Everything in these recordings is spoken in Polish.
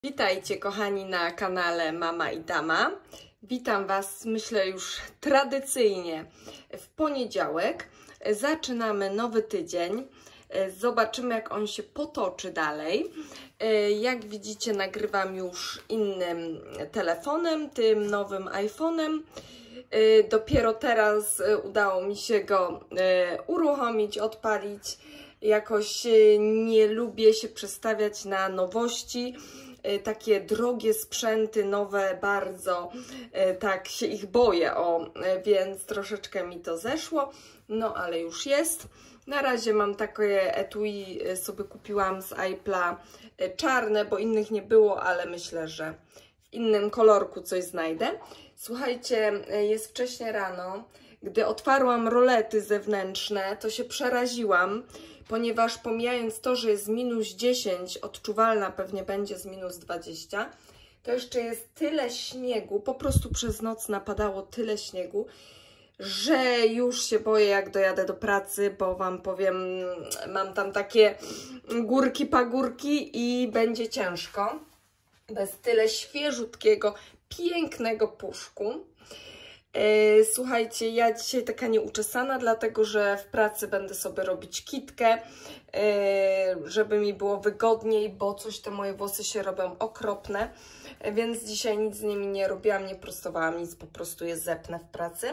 Witajcie kochani na kanale Mama i Dama. Witam Was, myślę już tradycyjnie w poniedziałek. Zaczynamy nowy tydzień. Zobaczymy, jak on się potoczy dalej. Jak widzicie, nagrywam już innym telefonem, tym nowym iPhone'em. Dopiero teraz udało mi się go uruchomić, odpalić. Jakoś nie lubię się przestawiać na nowości. Takie drogie sprzęty, nowe bardzo, tak się ich boję, więc troszeczkę mi to zeszło, no ale już jest. Na razie mam takie etui, sobie kupiłam z Apple'a czarne, bo innych nie było, ale myślę, że w innym kolorku coś znajdę. Słuchajcie, jest wcześnie rano, gdy otwarłam rolety zewnętrzne, to się przeraziłam, ponieważ pomijając to, że jest minus 10, odczuwalna pewnie będzie z minus 20, to jeszcze jest tyle śniegu, po prostu przez noc napadało tyle śniegu, że już się boję, jak dojadę do pracy, bo Wam powiem, mam tam takie górki, pagórki i będzie ciężko. Bez tyle świeżutkiego, pięknego puszku. Słuchajcie, ja dzisiaj taka nieuczesana, dlatego że w pracy będę sobie robić kitkę, żeby mi było wygodniej, bo coś te moje włosy się robią okropne, więc dzisiaj nic z nimi nie robiłam, nie prostowałam nic, po prostu je zepnę w pracy.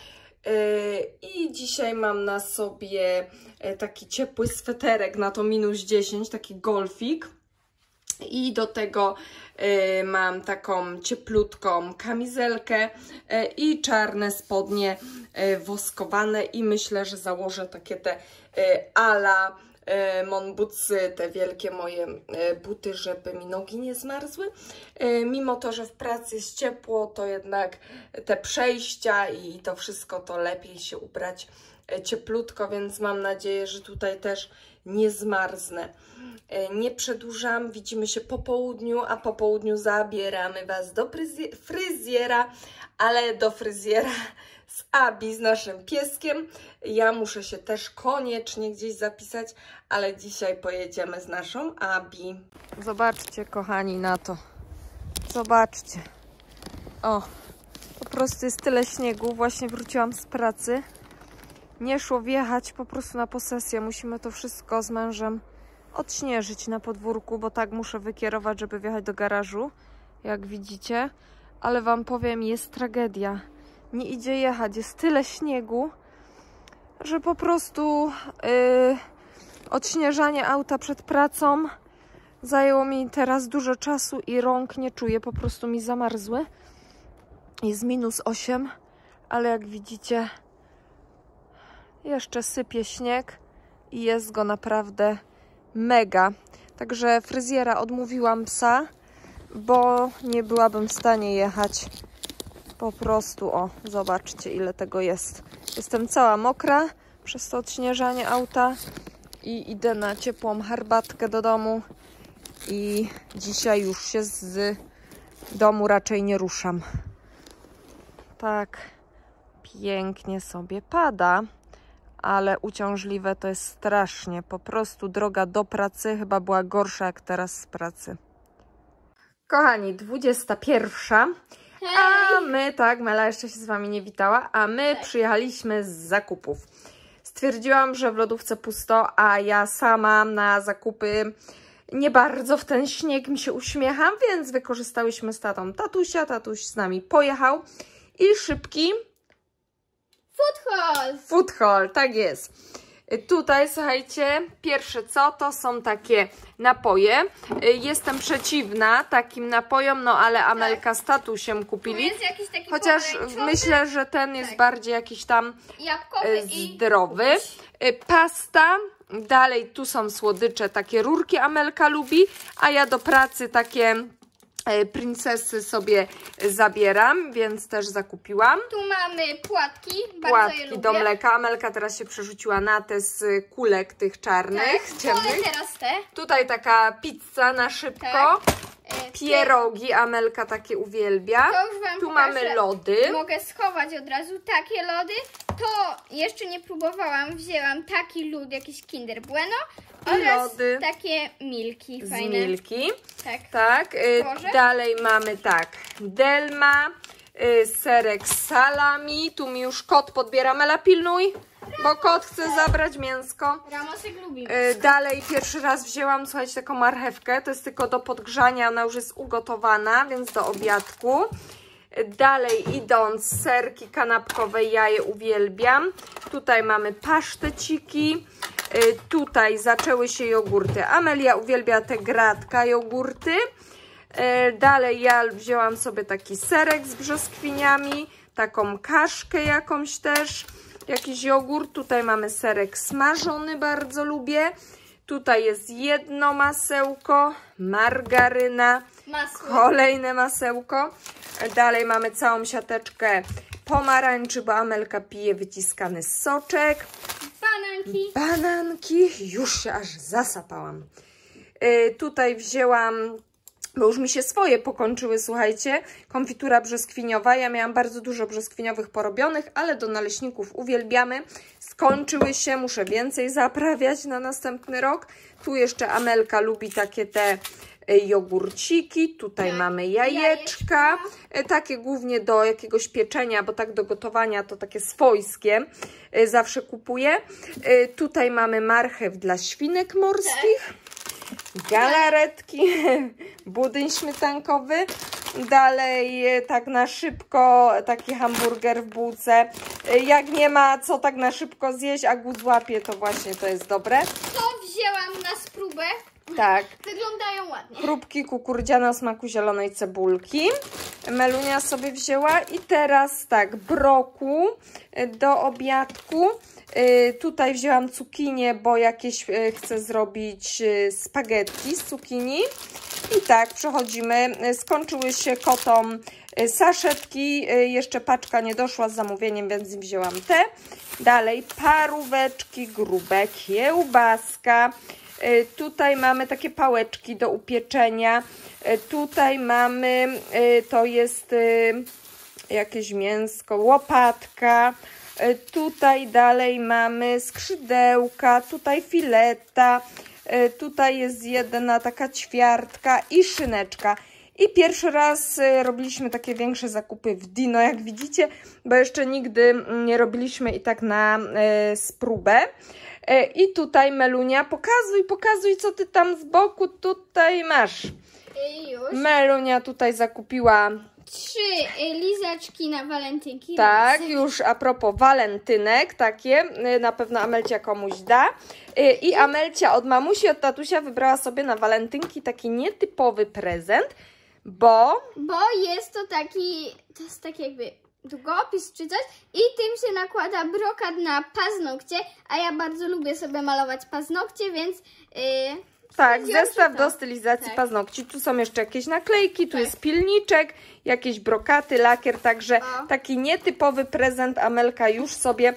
I dzisiaj mam na sobie taki ciepły sweterek na to minus 10, taki golfik. I do tego mam taką cieplutką kamizelkę i czarne spodnie woskowane i myślę, że założę takie te ala Mon Bootsy, te wielkie moje buty, żeby mi nogi nie zmarzły. Mimo to, że w pracy jest ciepło, to jednak te przejścia i to wszystko, to lepiej się ubrać cieplutko, więc mam nadzieję, że tutaj też nie zmarznę. Nie przedłużam, widzimy się po południu, a po południu zabieramy Was do fryzjera, ale do fryzjera z Abi, z naszym pieskiem. Ja muszę się też koniecznie gdzieś zapisać, ale dzisiaj pojedziemy z naszą Abi. Zobaczcie, kochani, na to. Zobaczcie. O, po prostu jest tyle śniegu. Właśnie wróciłam z pracy. Nie szło wjechać po prostu na posesję. Musimy to wszystko z mężem odśnieżyć na podwórku, bo tak muszę wykierować, żeby wjechać do garażu, jak widzicie. Ale Wam powiem, jest tragedia. Nie idzie jechać. Jest tyle śniegu, że po prostu odśnieżanie auta przed pracą zajęło mi teraz dużo czasu i rąk nie czuję. Po prostu mi zamarzły. Jest minus 8, ale jak widzicie, jeszcze sypie śnieg i jest go naprawdę mega. Także fryzjera odmówiłam psa, bo nie byłabym w stanie jechać. Po prostu, o, zobaczcie, ile tego jest. Jestem cała mokra przez to odśnieżanie auta i idę na ciepłą herbatkę do domu i dzisiaj już się z domu raczej nie ruszam. Tak pięknie sobie pada, ale uciążliwe to jest strasznie. Po prostu droga do pracy chyba była gorsza jak teraz z pracy. Kochani, 21. A my, tak, Mela jeszcze się z Wami nie witała, a my przyjechaliśmy z zakupów. Stwierdziłam, że w lodówce pusto, a ja sama na zakupy nie bardzo w ten śnieg mi się uśmiecham, więc wykorzystałyśmy z tatą tatusia. Tatuś z nami pojechał i szybki food haul, tak jest. Tutaj, słuchajcie, pierwsze co, to są takie napoje. Jestem przeciwna takim napojom, no ale Amelka z tatusiem kupili. Tu jest jakiś taki chociaż myślę, że ten jest bardziej jakiś tam zdrowy. Pasta. Dalej tu są słodycze, takie rurki Amelka lubi, a ja do pracy takie princesy sobie zabieram, więc też zakupiłam. Tu mamy płatki, bardzo je lubię. Do mleka. Amelka teraz się przerzuciła na te z kulek tych czarnych, Tak, ciemnych. teraz te. Tutaj taka pizza na szybko. Tak. Pierogi, Amelka takie uwielbia. Tu mamy lody. Mogę schować od razu takie lody. To jeszcze nie próbowałam, wzięłam taki lód, jakiś Kinder Bueno. Oraz lody. takie milki Z fajne. Milki. Tak. Tak, Może? dalej mamy tak, Delma, serek z salami. Tu mi już kot podbiera. Mela, pilnuj, bo kot chce zabrać mięsko. Ramosek lubi. Dalej pierwszy raz wzięłam, słuchajcie, taką marchewkę. To jest tylko do podgrzania, ona już jest ugotowana, więc do obiadku. Dalej idąc, serki kanapkowe, ja je uwielbiam. Tutaj mamy paszteciki. Tutaj zaczęły się jogurty. Amelia uwielbia te gratka jogurty. Dalej ja wzięłam sobie taki serek z brzoskwiniami, taką kaszkę jakąś też, jakiś jogurt. Tutaj mamy serek smażony, bardzo lubię. Tutaj jest jedno masełko, margaryna, Masło. kolejne masełko. Dalej mamy całą siateczkę pomarańczy, bo Amelka pije wyciskany soczek. Bananki. Bananki, już się aż zasapałam. Tutaj wzięłam, bo już mi się swoje pokończyły, słuchajcie, konfitura brzoskwiniowa. Ja miałam bardzo dużo brzoskwiniowych porobionych, ale do naleśników uwielbiamy. Skończyły się, muszę więcej zaprawiać na następny rok. Tu jeszcze Amelka lubi takie te jogurciki. Tutaj mamy jajeczka. Takie głównie do jakiegoś pieczenia, bo tak do gotowania to takie swojskie zawsze kupuję. Tutaj mamy marchew dla świnek morskich. Galaretki, budyń śmietankowy. Dalej tak na szybko taki hamburger w bułce. Jak nie ma co tak na szybko zjeść, a głód złapie, to właśnie to jest dobre. To wzięłam na spróbę. Tak. Wyglądają ładnie. Chrupki kukurydziane o smaku zielonej cebulki. Melunia sobie wzięła. I teraz tak, broku do obiadku. Tutaj wzięłam cukinię, bo jakieś chcę zrobić spaghetti z cukinii. I tak, przechodzimy. Skończyły się kotom saszetki. Jeszcze paczka nie doszła z zamówieniem, więc wzięłam te. Dalej paróweczki grube, kiełbaska. Tutaj mamy takie pałeczki do upieczenia. Tutaj mamy, to jest jakieś mięsko, łopatka. Tutaj dalej mamy skrzydełka, tutaj fileta. Tutaj jest jedna taka ćwiartka i szyneczka. I pierwszy raz robiliśmy takie większe zakupy w Dino, jak widzicie, bo jeszcze nigdy nie robiliśmy i tak na spróbę. I tutaj Melunia, pokazuj, co ty tam z boku tutaj masz. Już. Melunia tutaj zakupiła 3 lizaczki na walentynki. tak, już a propos walentynek, takie, na pewno Amelcia komuś da. I Amelcia od mamusi, od tatusia wybrała sobie na walentynki taki nietypowy prezent, bo jest to taki jakby długopis czy coś i tym się nakłada brokat na paznokcie, a ja bardzo lubię sobie malować paznokcie, więc tak, zestaw to. do stylizacji Tak. paznokci. Tu są jeszcze jakieś naklejki, tu Tak. jest pilniczek, jakieś brokaty, lakier, także taki nietypowy prezent Amelka już sobie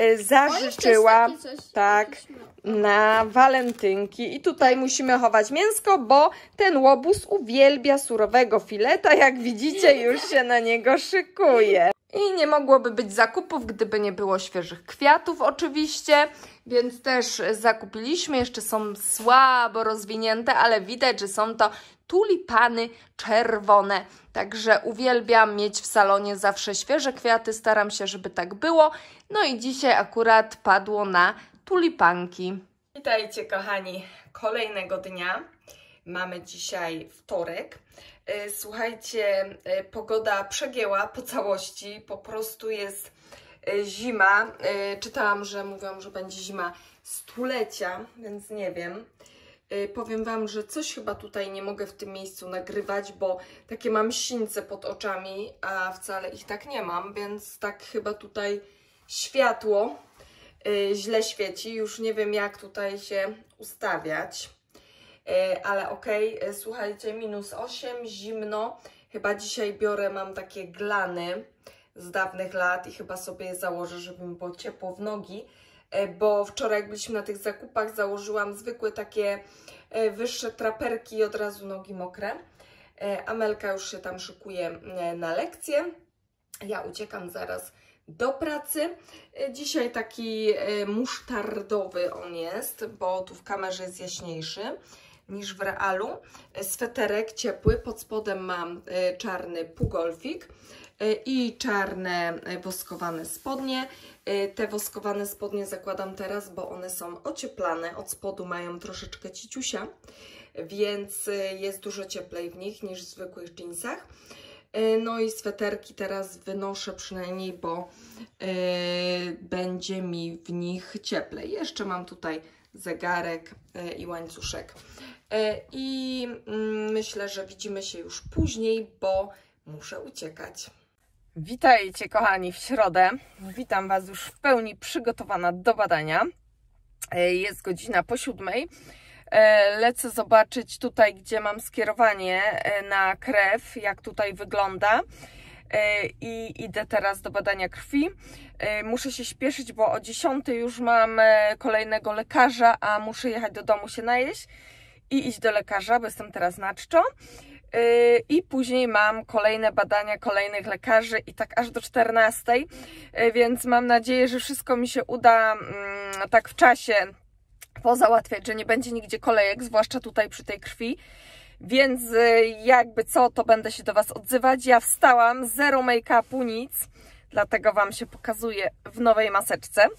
zażyczyła. Tak, na walentynki. I tutaj musimy chować mięsko, bo ten łobuz uwielbia surowego fileta. Jak widzicie, już się na niego szykuje. I nie mogłoby być zakupów, gdyby nie było świeżych kwiatów oczywiście, więc też zakupiliśmy. Jeszcze są słabo rozwinięte, ale widać, że są to tulipany czerwone. Także uwielbiam mieć w salonie zawsze świeże kwiaty, staram się, żeby tak było. No i dzisiaj akurat padło na tulipanki. Witajcie kochani, kolejnego dnia. Mamy dzisiaj wtorek. Słuchajcie, pogoda przegięła po całości, po prostu jest zima. Czytałam, że mówią, że będzie zima stulecia, więc nie wiem. Powiem Wam, że coś chyba tutaj nie mogę w tym miejscu nagrywać, bo takie mam sińce pod oczami, a wcale ich tak nie mam, więc tak chyba tutaj światło źle świeci. Już nie wiem, jak tutaj się ustawiać. Ale okej, słuchajcie, -8, zimno. Chyba dzisiaj biorę, mam takie glany z dawnych lat i chyba sobie je założę, żeby mi było ciepło w nogi. Bo wczoraj jak byliśmy na tych zakupach, założyłam zwykłe takie wyższe traperki i od razu nogi mokre. Amelka już się tam szykuje na lekcję. Ja uciekam zaraz do pracy. Dzisiaj taki musztardowy on jest, bo tu w kamerze jest jaśniejszy niż w realu. Sweterek ciepły, pod spodem mam czarny pugolfik i czarne woskowane spodnie. Te woskowane spodnie zakładam teraz, bo one są ocieplane. Od spodu mają troszeczkę ciciusia, więc jest dużo cieplej w nich niż w zwykłych dżinsach. No i sweterki teraz wynoszę przynajmniej, bo będzie mi w nich cieplej. Jeszcze mam tutaj zegarek i łańcuszek. I myślę, że widzimy się już później, bo muszę uciekać. Witajcie kochani w środę. Witam Was już w pełni przygotowana do badania. Jest godzina po 7. Lecę zobaczyć tutaj, gdzie mam skierowanie na krew, jak tutaj wygląda. I idę teraz do badania krwi. Muszę się śpieszyć, bo o 10 już mam kolejnego lekarza, a muszę jechać do domu się najeść i iść do lekarza, bo jestem teraz na czczo. I później mam kolejne badania kolejnych lekarzy i tak aż do 14, więc mam nadzieję, że wszystko mi się uda tak w czasie pozałatwiać, że nie będzie nigdzie kolejek, zwłaszcza tutaj przy tej krwi. Więc jakby co, to będę się do Was odzywać. Ja wstałam, zero make-upu, nic, dlatego Wam się pokazuję w nowej maseczce.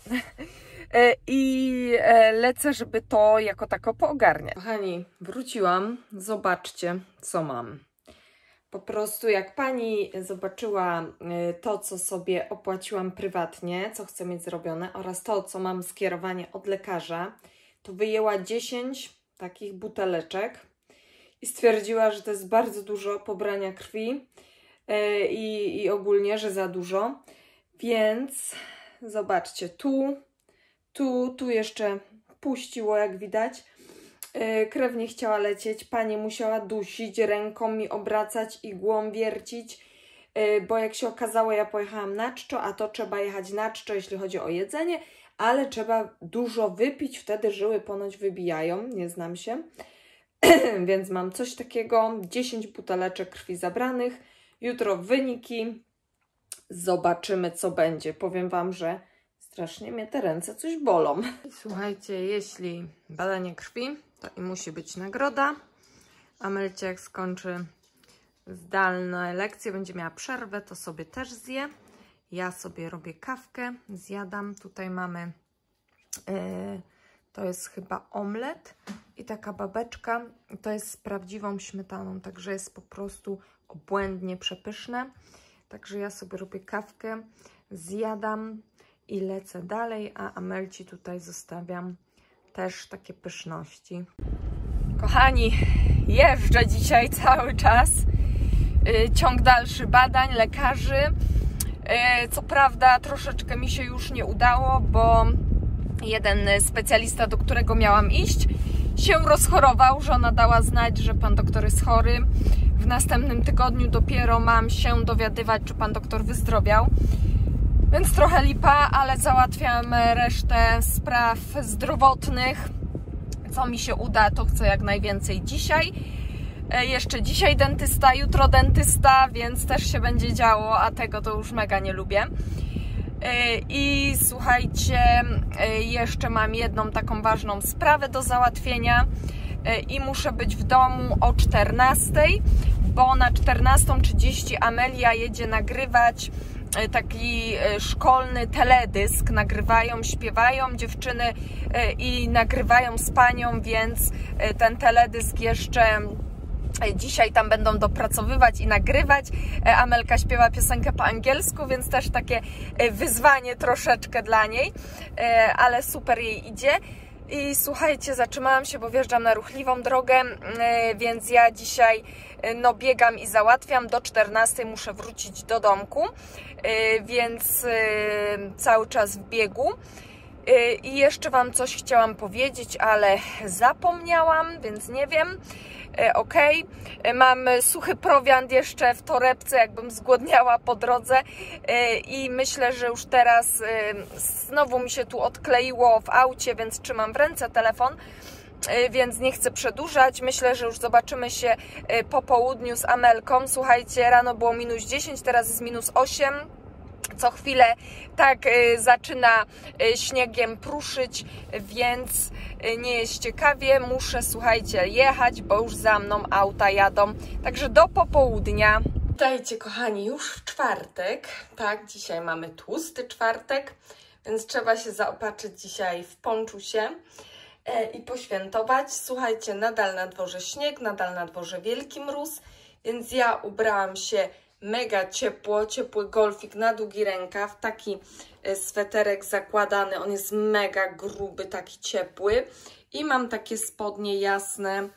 I lecę, żeby to jako tako poogarniać. Kochani, wróciłam. Zobaczcie, co mam. Po prostu jak pani zobaczyła to, co sobie opłaciłam prywatnie, co chcę mieć zrobione, oraz to, co mam skierowanie od lekarza, to wyjęła 10 takich buteleczek i stwierdziła, że to jest bardzo dużo pobrania krwi i ogólnie, że za dużo. Więc zobaczcie, tu jeszcze puściło, jak widać. Krew nie chciała lecieć, pani musiała dusić, ręką mi obracać, igłą wiercić, bo jak się okazało, ja pojechałam na czczo, a to trzeba jechać na czczo, jeśli chodzi o jedzenie, ale trzeba dużo wypić, wtedy żyły ponoć wybijają, nie znam się. Więc mam coś takiego, 10 buteleczek krwi zabranych, jutro wyniki, zobaczymy, co będzie. Powiem Wam, że strasznie mnie te ręce coś bolą. Słuchajcie, jeśli badanie krwi, to i musi być nagroda. Amelcia jak skończy zdalne lekcje, będzie miała przerwę, to sobie też zje. Ja sobie robię kawkę, zjadam. Tutaj mamy, to jest chyba omlet i taka babeczka. To jest z prawdziwą śmietaną, także jest po prostu obłędnie przepyszne. Także ja sobie robię kawkę, zjadam i lecę dalej, a Amelci tutaj zostawiam też takie pyszności. Kochani, jeżdżę dzisiaj cały czas. Ciąg dalszy badań lekarzy. Co prawda troszeczkę mi się już nie udało, bo jeden specjalista, do którego miałam iść, się rozchorował. Żona dała znać, że pan doktor jest chory. W następnym tygodniu dopiero mam się dowiadywać, czy pan doktor wyzdrowiał. Więc trochę lipa, ale załatwiam resztę spraw zdrowotnych. Co mi się uda, to chcę jak najwięcej dzisiaj. Jeszcze dzisiaj dentysta, jutro dentysta, więc też się będzie działo, a tego to już mega nie lubię. I słuchajcie, jeszcze mam jedną taką ważną sprawę do załatwienia i muszę być w domu o 14, bo na 14:30 Amelia jedzie nagrywać taki szkolny teledysk. Nagrywają, śpiewają dziewczyny i nagrywają z panią, więc ten teledysk jeszcze dzisiaj tam będą dopracowywać i nagrywać. Amelka śpiewa piosenkę po angielsku, więc też takie wyzwanie troszeczkę dla niej, ale super jej idzie. I słuchajcie, zatrzymałam się, bo wjeżdżam na ruchliwą drogę, więc ja dzisiaj no biegam i załatwiam. Do 14 muszę wrócić do domku, więc cały czas w biegu. I jeszcze Wam coś chciałam powiedzieć, ale zapomniałam, więc nie wiem. Ok, mam suchy prowiant jeszcze w torebce, jakbym zgłodniała po drodze i myślę, że już teraz znowu mi się tu odkleiło w aucie, więc trzymam w ręce telefon, więc nie chcę przedłużać. Myślę, że już zobaczymy się po południu z Amelką. Słuchajcie, rano było -10, teraz jest -8. co chwilę tak zaczyna śniegiem pruszyć, więc nie jest ciekawie. Muszę, słuchajcie, jechać, bo już za mną auta jadą. Także do popołudnia. Witajcie, kochani, już w czwartek. Tak, dzisiaj mamy tłusty czwartek, więc trzeba się zaopatrzyć dzisiaj w ponczusie i poświętować. Słuchajcie, nadal na dworze śnieg, nadal na dworze wielki mróz, więc ja ubrałam się mega ciepło, ciepły golfik na długi rękaw, taki sweterek zakładany, on jest mega gruby, taki ciepły i mam takie spodnie jasne,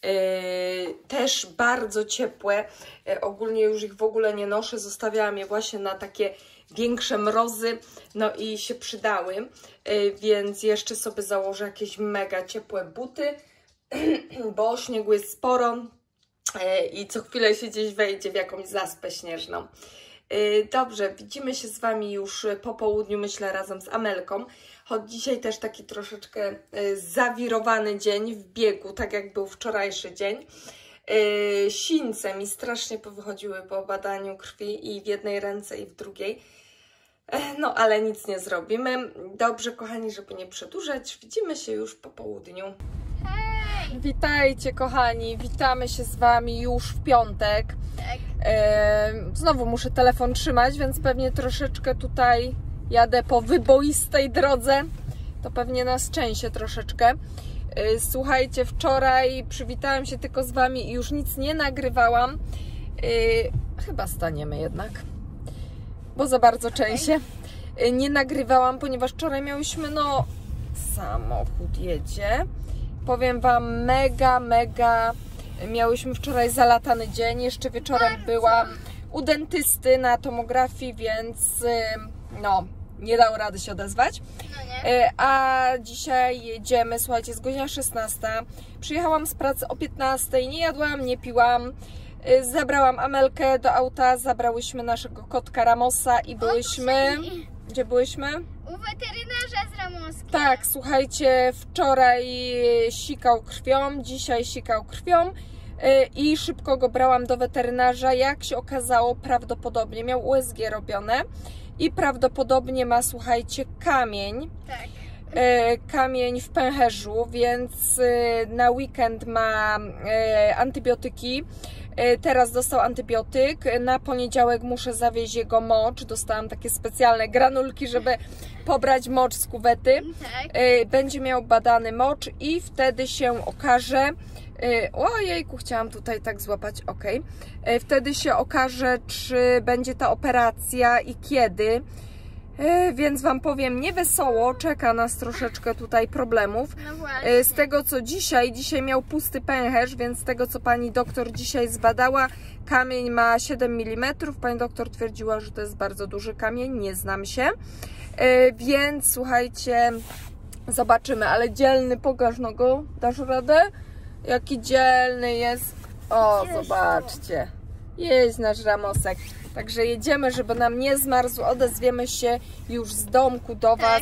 też bardzo ciepłe, ogólnie już ich w ogóle nie noszę, zostawiałam je właśnie na takie większe mrozy, no i się przydały, więc jeszcze sobie założę jakieś mega ciepłe buty, bo śniegu jest sporo i co chwilę się gdzieś wejdzie w jakąś zaspę śnieżną. Dobrze, widzimy się z Wami już po południu, myślę, razem z Amelką, choć dzisiaj też taki troszeczkę zawirowany dzień w biegu, tak jak był wczorajszy dzień. Sińce mi strasznie powychodziły po badaniu krwi i w jednej ręce i w drugiej. No, ale nic nie zrobimy. Dobrze, kochani, żeby nie przedłużać, widzimy się już po południu. Hej! Witajcie, kochani, witamy się z Wami już w piątek. Tak. Znowu muszę telefon trzymać, więc pewnie troszeczkę tutaj jadę po wyboistej drodze. To pewnie nas trzęsie troszeczkę. Słuchajcie, wczoraj przywitałam się tylko z Wami i już nic nie nagrywałam. Chyba staniemy jednak, bo za bardzo trzęsie. Nie nagrywałam, ponieważ wczoraj miałyśmy, no, samochód jedzie. Powiem Wam, mega miałyśmy wczoraj zalatany dzień. Jeszcze wieczorem byłam u dentysty na tomografii, więc no, nie dało rady się odezwać. No nie. A dzisiaj jedziemy, słuchajcie, jest godzina 16. Przyjechałam z pracy o 15, nie jadłam, nie piłam. Zabrałam Amelkę do auta, zabrałyśmy naszego kotka Ramosa i byłyśmy... Gdzie byłyśmy? U weterynarza z Ramoskiem. Tak, słuchajcie, wczoraj sikał krwią, dzisiaj sikał krwią i szybko go brałam do weterynarza. Jak się okazało, prawdopodobnie miał USG robione i prawdopodobnie ma, słuchajcie, kamień. Tak. Kamień w pęcherzu, więc na weekend ma antybiotyki. Teraz dostał antybiotyk. Na poniedziałek muszę zawieźć jego mocz. Dostałam takie specjalne granulki, żeby pobrać mocz z kuwety. Tak. Będzie miał badany mocz i wtedy się okaże... Ojejku, chciałam tutaj tak złapać, ok. Wtedy się okaże, czy będzie ta operacja i kiedy. Więc Wam powiem, nie wesoło, czeka nas troszeczkę tutaj problemów. No właśnie. Z tego co dzisiaj miał pusty pęcherz, więc z tego co pani doktor dzisiaj zbadała, kamień ma 7 mm. Pani doktor twierdziła, że to jest bardzo duży kamień, nie znam się. Więc słuchajcie, zobaczymy, ale dzielny, pokaż nogą, dasz radę? Jaki dzielny jest. O, zobaczcie, jest nasz Ramosek. Także jedziemy, żeby nam nie zmarzł, odezwiemy się już z domku do Was,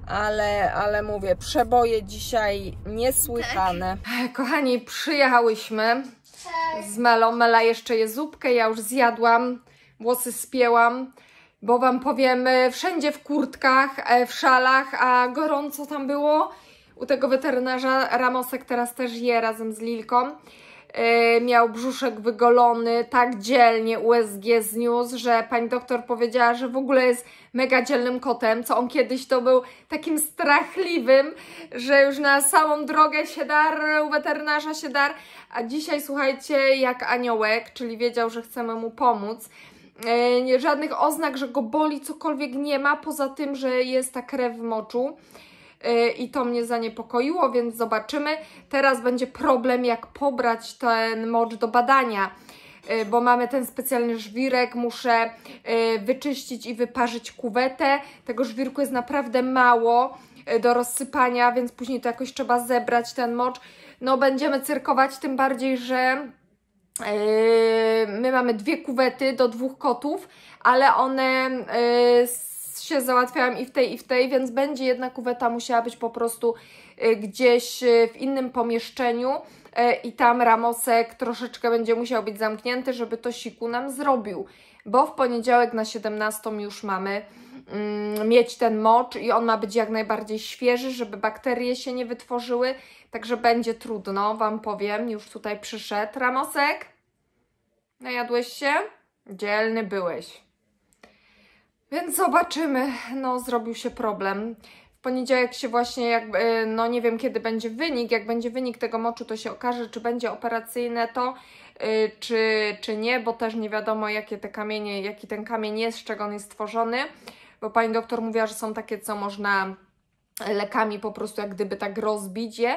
ale mówię, przeboje dzisiaj niesłychane. Kochani, przyjechałyśmy z Melą. Mela jeszcze je zupkę, ja już zjadłam, włosy spięłam, bo Wam powiem, wszędzie w kurtkach, w szalach, a gorąco tam było. U tego weterynarza Ramosek teraz też je razem z Lilką. Miał brzuszek wygolony, tak dzielnie USG zniósł, że pani doktor powiedziała, że w ogóle jest mega dzielnym kotem, co on kiedyś to był takim strachliwym, że już na samą drogę się dar, u weterynarza się dar, a dzisiaj słuchajcie, jak aniołek, czyli wiedział, że chcemy mu pomóc. Żadnych oznak, że go boli, cokolwiek nie ma, poza tym, że jest ta krew w moczu. I to mnie zaniepokoiło, więc zobaczymy. Teraz będzie problem, jak pobrać ten mocz do badania, bo mamy ten specjalny żwirek, muszę wyczyścić i wyparzyć kuwetę. Tego żwirku jest naprawdę mało do rozsypania, więc później to jakoś trzeba zebrać ten mocz. No będziemy cyrkować, tym bardziej, że my mamy 2 kuwety do 2 kotów, ale one się załatwiałam i w tej, więc będzie jedna kuweta musiała być po prostu gdzieś w innym pomieszczeniu, i tam Ramosek troszeczkę będzie musiał być zamknięty, żeby to siku nam zrobił, bo w poniedziałek na 17 już mamy mieć ten mocz i on ma być jak najbardziej świeży, żeby bakterie się nie wytworzyły, także będzie trudno, Wam powiem. Już tutaj przyszedł Ramosek. Najadłeś się? Dzielny byłeś. Więc zobaczymy, no zrobił się problem. W poniedziałek się właśnie, no nie wiem kiedy będzie wynik, jak będzie wynik tego moczu, to się okaże, czy będzie operacyjne to, czy nie, bo też nie wiadomo jakie te kamienie, jaki ten kamień jest, z czego on jest stworzony, bo pani doktor mówiła, że są takie, co można lekami po prostu jak gdyby tak rozbić je,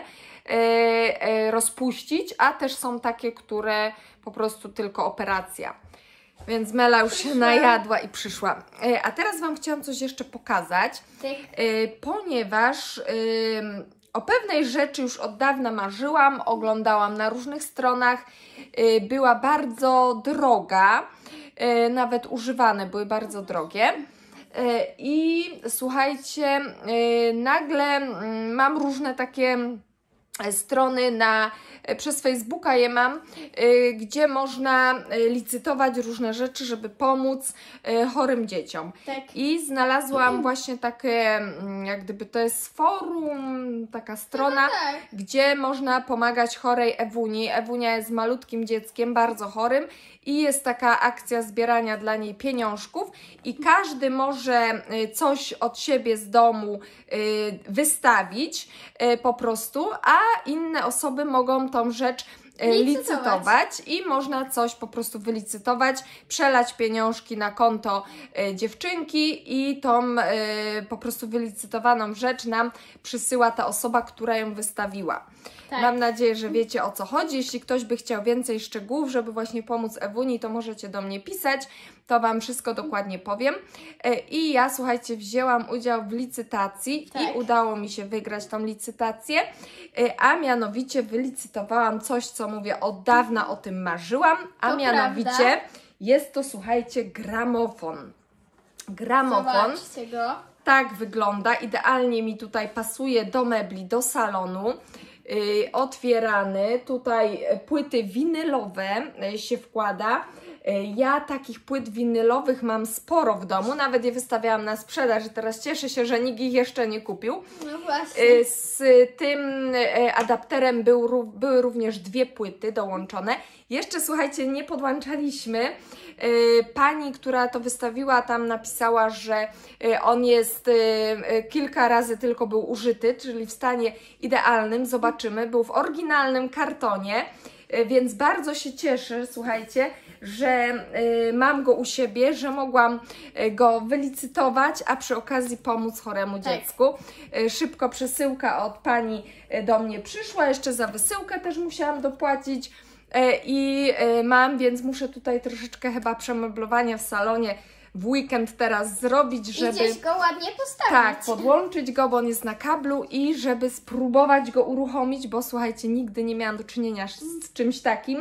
rozpuścić, a też są takie, które po prostu tylko operacja. Więc Mela już się najadła i przyszła. A teraz Wam chciałam coś jeszcze pokazać, ponieważ o pewnej rzeczy już od dawna marzyłam, oglądałam na różnych stronach, była bardzo droga, nawet używane były bardzo drogie. I słuchajcie, nagle mam różne takie strony przez Facebooka je mam, gdzie można licytować różne rzeczy, żeby pomóc chorym dzieciom. Tak. I znalazłam właśnie takie, jak gdyby to jest forum, taka strona, gdzie można pomagać chorej Ewuni. Ewunia jest malutkim dzieckiem, bardzo chorym i jest taka akcja zbierania dla niej pieniążków i każdy może coś od siebie z domu wystawić po prostu, a inne osoby mogą tą rzecz licytować i można coś po prostu wylicytować, przelać pieniążki na konto dziewczynki i tą po prostu wylicytowaną rzecz nam przysyła ta osoba, która ją wystawiła. Tak. Mam nadzieję, że wiecie, o co chodzi. Jeśli ktoś by chciał więcej szczegółów, żeby właśnie pomóc Ewuni, to możecie do mnie pisać, to Wam wszystko dokładnie powiem. I ja, słuchajcie, wzięłam udział w licytacji i udało mi się wygrać tą licytację, a mianowicie wylicytowałam coś, co mówię, od dawna o tym marzyłam, a mianowicie jest to, słuchajcie, gramofon. Gramofon. Zobaczcie go. Tak wygląda, idealnie mi tutaj pasuje do mebli, do salonu. Otwierany, tutaj płyty winylowe się wkłada. Ja takich płyt winylowych mam sporo w domu, nawet je wystawiałam na sprzedaż i teraz cieszę się, że nikt ich jeszcze nie kupił. No właśnie. Z tym adapterem były również 2 płyty dołączone. Jeszcze, słuchajcie, nie podłączaliśmy. Pani, która to wystawiła, tam napisała, że on jest kilka razy tylko był użyty, czyli w stanie idealnym. Zobaczymy. Był w oryginalnym kartonie, więc bardzo się cieszę, słuchajcie, że mam go u siebie, że mogłam go wylicytować, a przy okazji pomóc choremu dziecku. Szybko przesyłka od pani do mnie przyszła, jeszcze za wysyłkę też musiałam dopłacić i mam, więc muszę tutaj troszeczkę chyba przemeblowania w salonie w weekend teraz zrobić, żeby... Gdzieś go ładnie postawić. Tak, podłączyć go, bo on jest na kablu i żeby spróbować go uruchomić, bo słuchajcie, nigdy nie miałam do czynienia z czymś takim.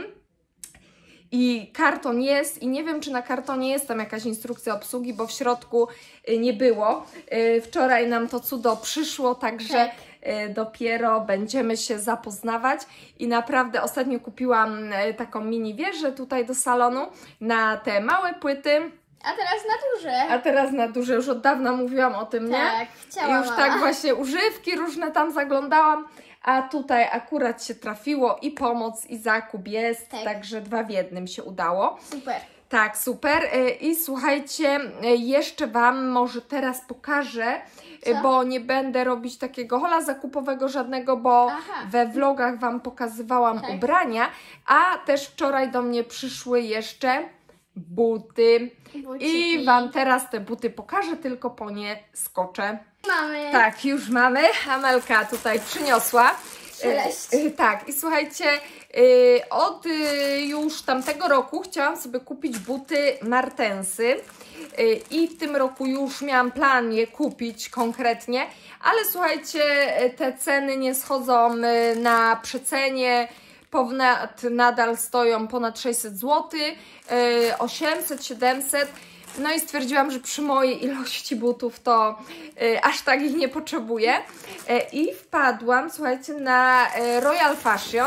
I karton jest i nie wiem, czy na kartonie jest tam jakaś instrukcja obsługi, bo w środku nie było. Wczoraj nam to cudo przyszło, także dopiero będziemy się zapoznawać i naprawdę ostatnio kupiłam taką mini wieżę tutaj do salonu na te małe płyty. A teraz na duże. A teraz na duże, już od dawna mówiłam o tym, nie? Tak, chciałam. Już tak właśnie używki różne tam zaglądałam, a tutaj akurat się trafiło i pomoc, i zakup jest, także 2 w 1 się udało. Super. Tak, super. I słuchajcie, jeszcze Wam może teraz pokażę, bo nie będę robić takiego hola zakupowego żadnego, bo we vlogach Wam pokazywałam ubrania, a też wczoraj do mnie przyszły jeszcze buty. I Wam teraz te buty pokażę, tylko po nie skoczę. Mamy. Tak, już mamy. Amelka tutaj przyniosła. Tak, i słuchajcie, od już tamtego roku chciałam sobie kupić buty Martensy i w tym roku już miałam plan je kupić konkretnie, ale słuchajcie, te ceny nie schodzą na przecenie, nadal stoją ponad 600 zł, 800, 700. No i stwierdziłam, że przy mojej ilości butów to aż tak ich nie potrzebuję. I wpadłam, słuchajcie, na Royal Fashion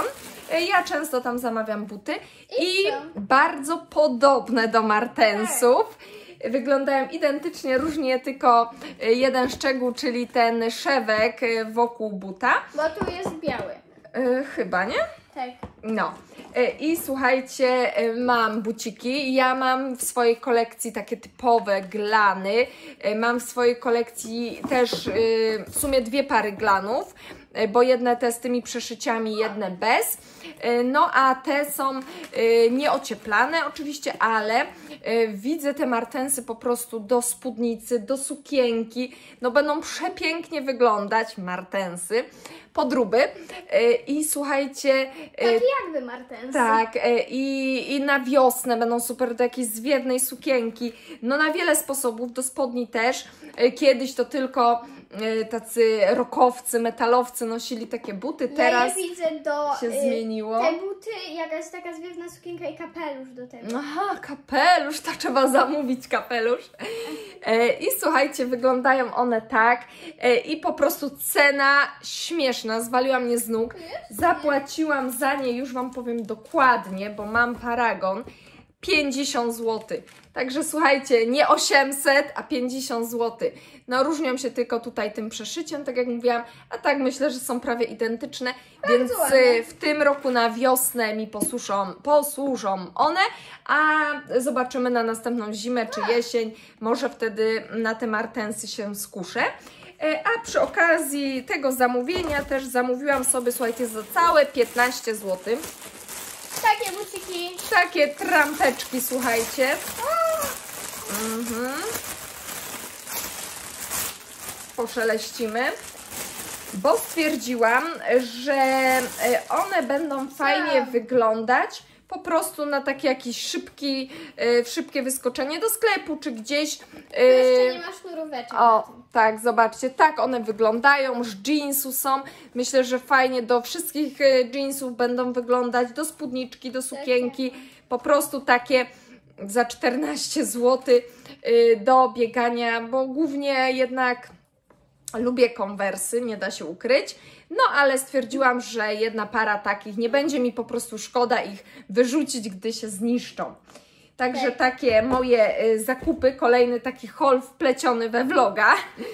Ja często tam zamawiam buty i co? bardzo podobne do martensów. Wyglądają identycznie, różnie tylko jeden szczegół, czyli ten szewek wokół buta. Bo tu jest biały. Chyba, nie? Tak. No. I słuchajcie, mam buciki. Ja mam w swojej kolekcji takie typowe glany. Mam w swojej kolekcji też w sumie 2 pary glanów, bo jedne te z tymi przeszyciami, jedne bez. No a te są nieocieplane oczywiście, ale widzę te martensy po prostu do spódnicy, do sukienki. No będą przepięknie wyglądać martensy, podróby. I słuchajcie... Takie jakby martensy. Tak, i na wiosnę będą super do jakiejś zwiewnej sukienki. No na wiele sposobów, do spodni też. Kiedyś to tylko tacy rockowcy, metalowcy nosili takie buty. Teraz ja je widzę do się zmieniło. te buty, jakaś taka zwiewna sukienka i kapelusz do tego. Aha, kapelusz, to trzeba zamówić kapelusz. I słuchajcie, wyglądają one tak i po prostu cena śmieszna, zwaliła mnie z nóg. Zapłaciłam za nie, już Wam powiem dokładnie, bo mam paragon, 50 zł. Także słuchajcie, nie 800, a 50 zł. No różnią się tylko tutaj tym przeszyciem, tak jak mówiłam, a tak myślę, że są prawie identyczne, więc w tym roku na wiosnę mi posłużą one, a zobaczymy na następną zimę czy jesień, może wtedy na te martensy się skuszę. A przy okazji tego zamówienia też zamówiłam sobie, słuchajcie, za całe 15 zł. Takie buciki. Takie trampeczki, słuchajcie. Poszeleścimy, bo stwierdziłam, że one będą fajnie wyglądać po prostu na takie jakieś szybkie wyskoczenie do sklepu, czy gdzieś. Tu jeszcze nie ma sznuróweczek. O, tak, zobaczcie, tak one wyglądają, z jeansu są. Myślę, że fajnie do wszystkich jeansów będą wyglądać, do spódniczki, do sukienki. Po prostu takie za 14 zł do biegania, bo głównie jednak lubię konwersy, nie da się ukryć. No ale stwierdziłam, że jedna para takich, nie będzie mi po prostu szkoda ich wyrzucić, gdy się zniszczą. Także takie moje zakupy, kolejny taki haul wpleciony we vloga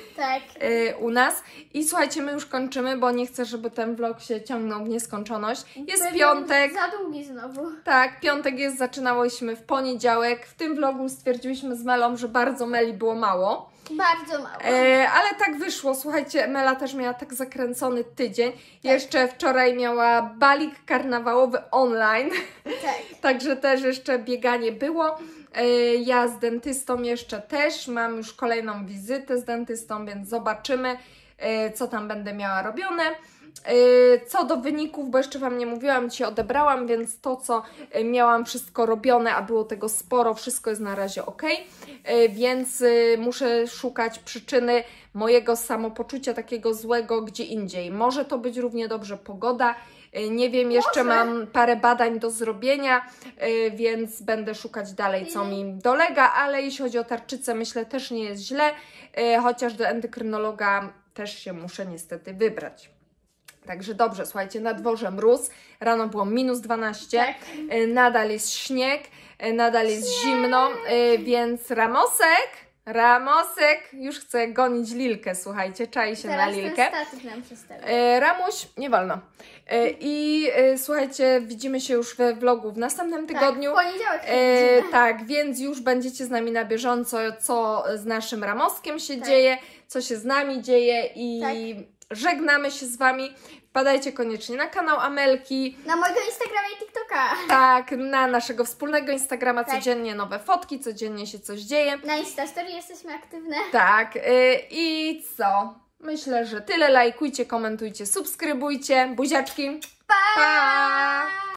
u nas. I słuchajcie, my już kończymy, bo nie chcę, żeby ten vlog się ciągnął w nieskończoność. Jest piątek. Za długi znowu. Tak, piątek jest, zaczynałyśmy w poniedziałek. W tym vlogu stwierdziłyśmy z Melą, że bardzo Meli było mało. Bardzo mało. Ale tak wyszło, słuchajcie, Mela też miała tak zakręcony tydzień. Jeszcze wczoraj miała balik karnawałowy online. Także też jeszcze bieganie było. Ja z dentystą jeszcze też. Mam już kolejną wizytę z dentystą, więc zobaczymy, co tam będę miała robione. Co do wyników, bo jeszcze Wam nie mówiłam, dzisiaj odebrałam, więc to, co miałam wszystko robione, a było tego sporo, wszystko jest na razie ok, więc muszę szukać przyczyny mojego samopoczucia takiego złego gdzie indziej. Może to być równie dobrze pogoda, nie wiem, jeszcze mam parę badań do zrobienia, więc będę szukać dalej, co mi dolega, ale jeśli chodzi o tarczycę, myślę, też nie jest źle, chociaż do endokrynologa też się muszę niestety wybrać. Także dobrze, słuchajcie, na dworze mróz, rano było -12, nadal jest śnieg, nadal jest zimno, więc Ramosek już chce gonić Lilkę, słuchajcie, czai się na Lilkę. Ramuś, nie wolno. I słuchajcie, widzimy się już we vlogu w następnym tygodniu. Tak, w poniedziałek tak, więc już będziecie z nami na bieżąco, co z naszym Ramoskiem się dzieje, co się z nami dzieje i żegnamy się z Wami. Wpadajcie koniecznie na kanał Amelki. Na mojego Instagrama i TikToka. Tak, na naszego wspólnego Instagrama. Codziennie nowe fotki, codziennie się coś dzieje. Na Instastory jesteśmy aktywne. Tak. I co? Myślę, że tyle. Lajkujcie, komentujcie, subskrybujcie. Buziaczki. Pa! Pa!